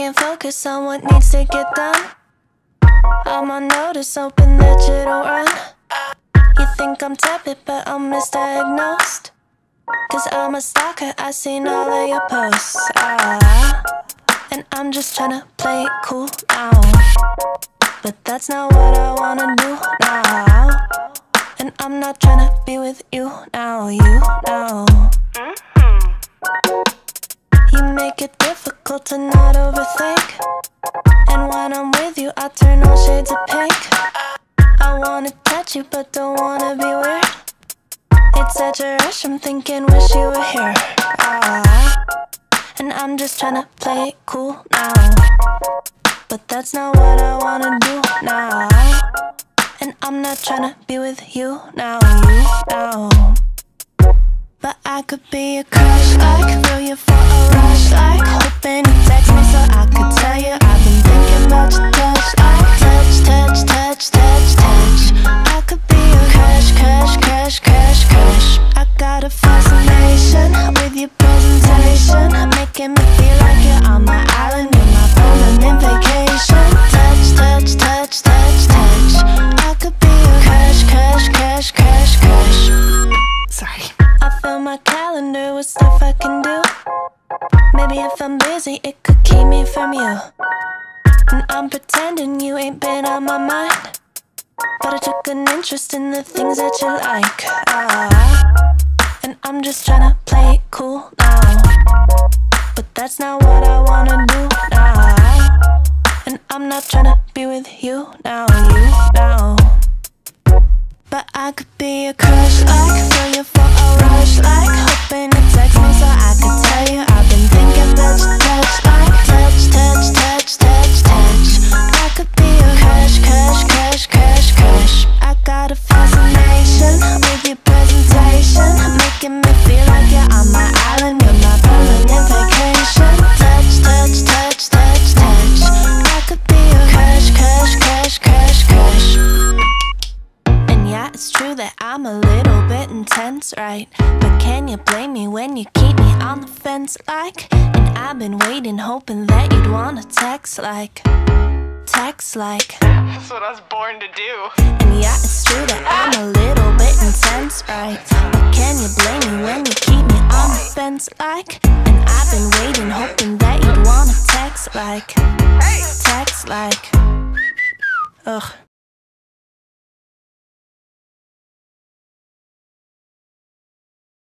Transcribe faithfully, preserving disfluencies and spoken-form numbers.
can't focus on what needs to get done. I'm on notice, hoping that you don't run. You think I'm tepid, but I'm misdiagnosed. Cause I'm a stalker, I seen all of your posts. Ah, and I'm just tryna play it cool now. But that's not what I wanna do now. And I'm not tryna be with you now, you now. You make it difficult to not overthink. And when I'm with you, I turn all shades of pink. I wanna touch you, but don't wanna be weird. It's such a rush, I'm thinking, wish you were here. Ah, and I'm just tryna play it cool now. But that's not what I wanna do now. And I'm not tryna be with you now, you now. But I could be a crush, like feel you for a rush, like hoping you text me so I could tell you I've been thinking about your touch, like touch, touch, touch, touch, touch. I could be a crush, crush, crush, crush, crush. I got a fascination with your presentation, making me feel like you're on my island, you're my permanent vacation. Touch, touch, touch, touch, touch. I could be a crush, crush, crush, crush, crush. Sorry. I fill my calendar with stuff I can do. Maybe if I'm busy, it could keep me from you. And I'm pretending you ain't been on my mind, but I took an interest in the things that you like. Ah, and I'm just tryna play it cool now. But that's not what I wanna do now. And I'm not tryna be with you now, you now. But I could be a crush, like feel you for a rush, like hoping you text me so I could tell you I've been thinking about your touch, like touch, touch, touch, touch, touch. I could be a crush, crush, crush, crush, crush. I got a fascination with your presentation, making me feel like you're on my island, you're my permanent vacation. Touch, touch, touch, touch, touch. I could be a crush, crush, crush, crush, crush. Yeah, it's true that I'm a little bit intense, right? But can you blame me when you keep me on the fence, like? And I've been waiting, hoping that you'd wanna text, like Text, like That's what I was born to do. And yeah, it's true that I'm a little bit intense, right? But can you blame me when you keep me on the fence, like? And I've been waiting, hoping that you'd wanna text, like Text, like Ugh.